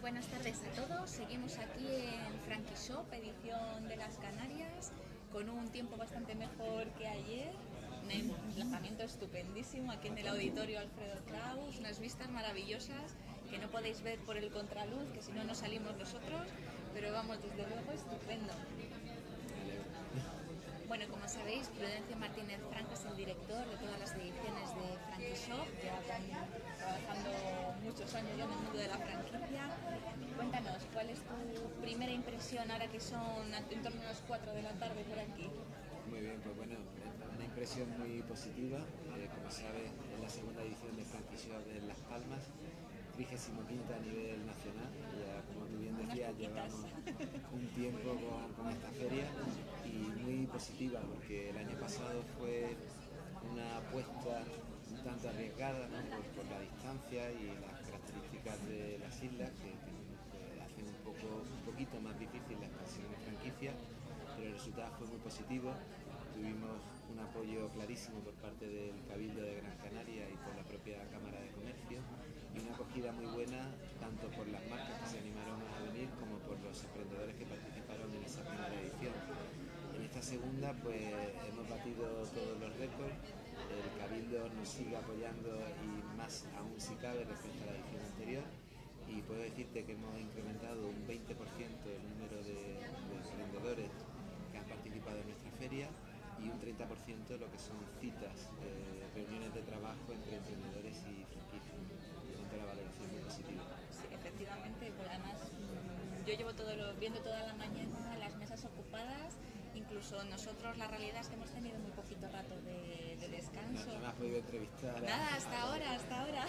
Buenas tardes a todos, seguimos aquí en Frankie Shop, edición de las Canarias, con un tiempo bastante mejor que ayer, un emplazamiento estupendísimo aquí en el auditorio Alfredo Kraus, unas vistas maravillosas que no podéis ver por el contraluz, que si no nos salimos nosotros, pero vamos, desde luego estupendo. Bueno, como sabéis, Prudencio Martínez Franco es el director de todas las ediciones de Frankie Shop, lleva trabajando muchos años ya en el mundo de la franquicia. Cuéntanos, ¿cuál es tu primera impresión ahora que son en torno a las 4 de la tarde por aquí? Muy bien, pues bueno, una impresión muy positiva. Como sabes, es la segunda edición de Frankie Shop en Las Palmas, 35ª a nivel nacional. Ya, como tú bien decías, llevamos un tiempo con esta feria y muy positiva porque el año pasado fue una apuesta un tanto arriesgada, ¿no? por la distancia y las características de las islas que hacen un poquito más difícil la expansión de franquicia, pero el resultado fue muy positivo. Tuvimos un apoyo clarísimo por parte del Cabildo de Gran Canaria y por la propia Cámara de Comercio y una acogida muy buena tanto por las marcas que se animaron a venir como por los emprendedores que participaron en esa primera edición. En esta segunda pues hemos batido todos los récords, el Cabildo nos sigue apoyando y más aún si cabe respecto a la edición anterior. Y puedo decirte que hemos incrementado un 20% el número de emprendedores que han participado en nuestra feria y un 30% lo que son citas, reuniones de trabajo entre emprendedores y franquicias. Por lo tanto, la valoración es muy positiva. Sí, efectivamente, pues además yo llevo viendo toda la mañana las mesas ocupadas, incluso nosotros la realidad es que hemos tenido muy poquito rato de descanso. No me has podido entrevistar. Nada, hasta ahora.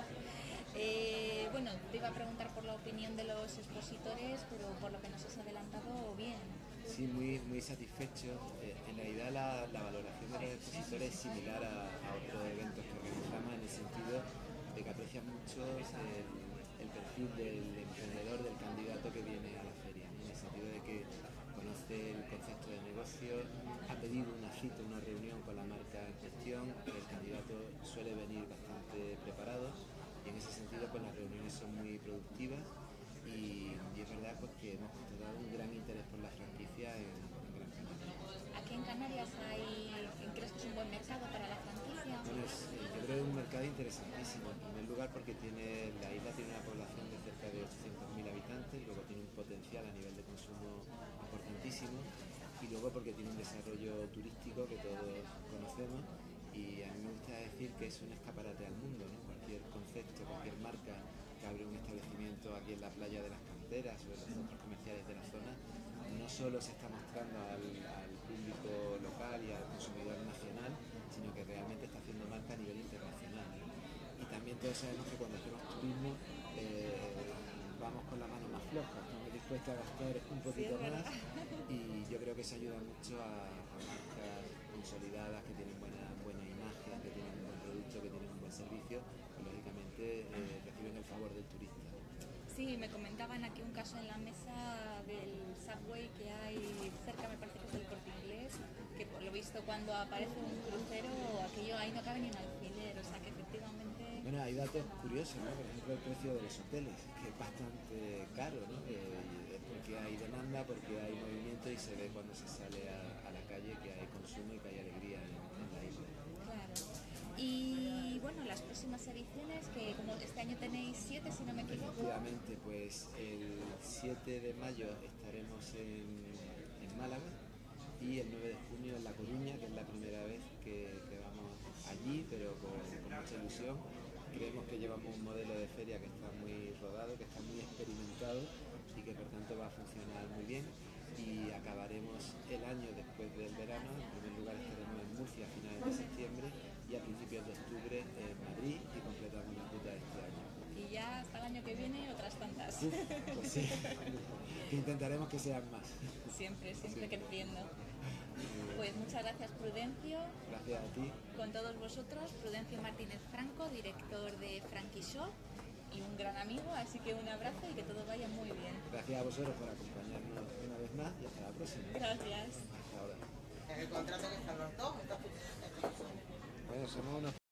Bueno, te iba a preguntar por la opinión de los expositores, pero por lo que nos has adelantado, bien. Sí, muy satisfecho. En realidad la valoración de los expositores es similar a otros eventos que organizamos en el sentido de que aprecian mucho el perfil del emprendedor, del candidato que viene a la feria, ¿no? En el sentido de que conoce el concepto de negocio, ha pedido una cita, una reunión con la marca en cuestión, el candidato suele venir bastante preparado y en ese sentido pues las reuniones son muy productivas y es verdad pues, que hemos constatado un gran interés por la franquicia en Gran Canaria. Aquí en Canarias ¿crees que es un buen mercado para la franquicia? Bueno, yo creo que es un mercado interesantísimo, en primer lugar porque la isla tiene una población de cerca de 800.000 habitantes, luego tiene un potencial a nivel de consumo importantísimo y luego porque tiene un desarrollo turístico que todos conocemos y a mí me gusta decir que es un escaparate al mundo, ¿no? Cualquier concepto, cualquier marca que abre un establecimiento aquí en la playa de las Canteras o en los centros comerciales de la zona, no solo se está mostrando al público local y al consumidor nacional, sino que realmente está haciendo marca a nivel internacional, ¿no? Y también todos sabemos que cuando hacemos turismo vamos con la mano más floja, estamos dispuestos a gastar un poquito más y yo creo que eso ayuda mucho a marcas consolidadas que tienen buena imagen, que tienen un buen producto, que tienen un buen servicio y lógicamente reciben el favor del turista. Sí, me comentaban aquí un caso en la mesa del Subway que hay cerca, me parece que es del Corte Inglés, que por lo visto cuando aparece un crucero, aquello ahí no cabe ni un alfiler, o sea que efectivamente... Bueno, hay datos curiosos, ¿no? Por ejemplo, el precio de los hoteles, que es bastante caro, ¿no? Es porque hay demanda, porque hay movimiento y se ve cuando se sale a la calle que hay consumo y que hay alegría en la isla. Claro. Y bueno, las próximas ediciones, que como este año tenéis 7, si no me equivoco. Efectivamente, pues el 7 de mayo estaremos en Málaga y el 9 de junio en La Coruña, que es la primera vez que vamos allí, pero con mucha ilusión. Creemos que llevamos un modelo de feria que está muy rodado, que está muy experimentado y que por tanto va a funcionar muy bien. Y acabaremos el año después del verano. En primer lugar estaremos en Murcia a finales de septiembre y a principios de octubre en Madrid y completamos la ruta de este año. Y ya hasta el año que viene otras tantas. Pues sí, que intentaremos que sean más. Siempre Sí. creciendo. Pues muchas gracias, Prudencio. Gracias a ti. Con todos vosotros, Prudencio Martínez Franco, director de Frankie Shop y un gran amigo, así que un abrazo y que todo vaya muy bien. Gracias a vosotros por acompañarnos una vez más y hasta la próxima. Gracias. Hasta ahora. En el contrato que están los dos, Bueno, somos unos